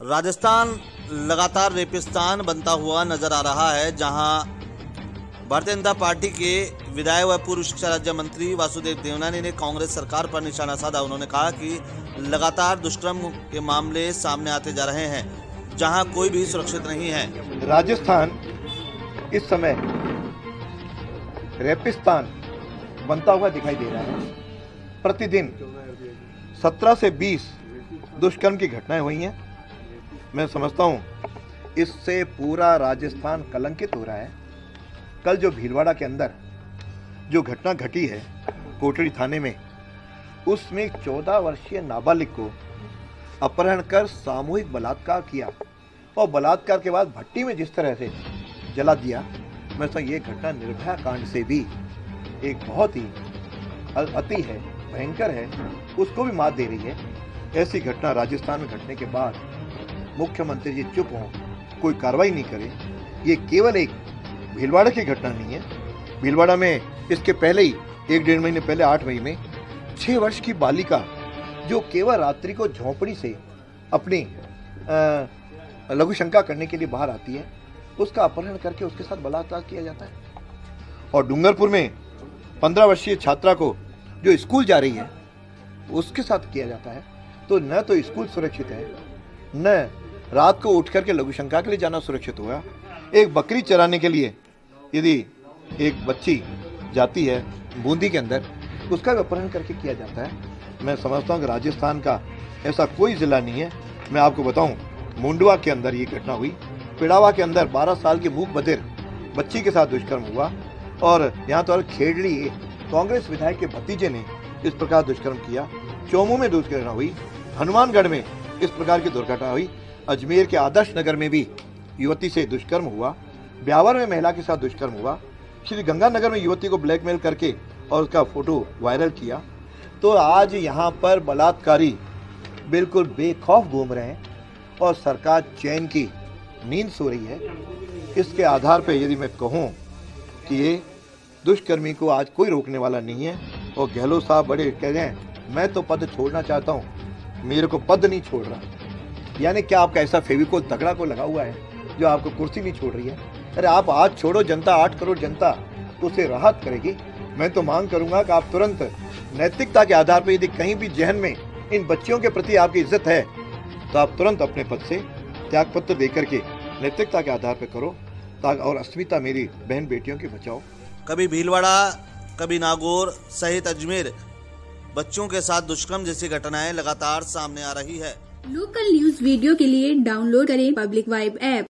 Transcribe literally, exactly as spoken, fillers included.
राजस्थान लगातार रेपिस्तान बनता हुआ नजर आ रहा है, जहां भारतीय जनता पार्टी के विधायक व पूर्व शिक्षा राज्य मंत्री वासुदेव देवनानी ने कांग्रेस सरकार पर निशाना साधा। उन्होंने कहा कि लगातार दुष्कर्म के मामले सामने आते जा रहे हैं, जहां कोई भी सुरक्षित नहीं है। राजस्थान इस समय रेपिस्तान बनता हुआ दिखाई दे रहा है। प्रतिदिन सत्रह से बीस दुष्कर्म की घटनाएं हुई हैं। मैं समझता हूं इससे पूरा राजस्थान कलंकित हो रहा है। कल जो भीलवाड़ा के अंदर जो घटना घटी है कोटड़ी थाने में, उसमें चौदह वर्षीय नाबालिग को अपहरण कर सामूहिक बलात्कार किया और बलात्कार के बाद भट्टी में जिस तरह से जला दिया, मैं समझता ये घटना निर्भया कांड से भी एक बहुत ही अति है, भयंकर है, उसको भी मात दे रही है। ऐसी घटना राजस्थान में घटने के बाद मुख्यमंत्री जी चुप हों, कोई कार्रवाई नहीं करे। ये केवल एक भीलवाड़ा की घटना नहीं है। भीलवाड़ा में इसके पहले ही एक डेढ़ महीने पहले आठ मई में छह वर्ष की बालिका जो केवल रात्रि को झोंपड़ी से अपनी लघु शंका करने के लिए बाहर आती है, उसका अपहरण करके उसके साथ बलात्कार किया जाता है। और डूंगरपुर में पंद्रह वर्षीय छात्रा को जो स्कूल जा रही है उसके साथ किया जाता है। तो न तो स्कूल सुरक्षित है, न रात को उठ करके लघु शंका के लिए जाना सुरक्षित होगा। एक बकरी चराने के लिए यदि एक बच्ची जाती है बूंदी के अंदर, उसका भी अपहरण करके किया जाता है। मैं समझता हूँ कि राजस्थान का ऐसा कोई जिला नहीं है। मैं आपको बताऊँ, मुंडवा के अंदर ये घटना हुई, पिड़ावा के अंदर बारह साल की मूक बधिर बच्ची के साथ दुष्कर्म हुआ, और यहाँ तो खेड़ली कांग्रेस विधायक के भतीजे ने इस प्रकार दुष्कर्म किया। चोमू में दुष्कर्म हुई, हनुमानगढ़ में इस प्रकार की दुर्घटना हुई, अजमेर के आदर्श नगर में भी युवती से दुष्कर्म हुआ, ब्यावर में महिला के साथ दुष्कर्म हुआ, श्री गंगानगर में युवती को ब्लैकमेल करके और उसका फोटो वायरल किया। तो आज यहाँ पर बलात्कारी बिल्कुल बेखौफ घूम रहे हैं और सरकार चैन की नींद सो रही है। इसके आधार पर यदि मैं कहूँ कि ये दुष्कर्मी को आज कोई रोकने वाला नहीं है। और गहलोत साहब बड़े कह रहे हैं, मैं तो पद छोड़ना चाहता हूँ, मेरे को पद नहीं छोड़ रहा। यानी क्या आपका ऐसा फेविकोल तगड़ा को लगा हुआ है जो आपको कुर्सी नहीं छोड़ रही है? अरे आप आज छोड़ो, जनता आठ करोड़ जनता तो उसे राहत करेगी। मैं तो मांग करूंगा कि आप तुरंत नैतिकता के आधार पर यदि कहीं भी जहन में इन बच्चियों के प्रति आपकी इज्जत है तो आप तुरंत अपने पद से त्यागपत्र दे करके नैतिकता के आधार पर करो, ताकि और अस्मिता मेरी बहन बेटियों की बचाओ। कभी भीलवाड़ा, कभी नागौर सहित अजमेर बच्चों के साथ दुष्कर्म जैसी घटनाएं लगातार सामने आ रही है। लोकल न्यूज वीडियो के लिए डाउनलोड करें पब्लिक वाइब ऐप।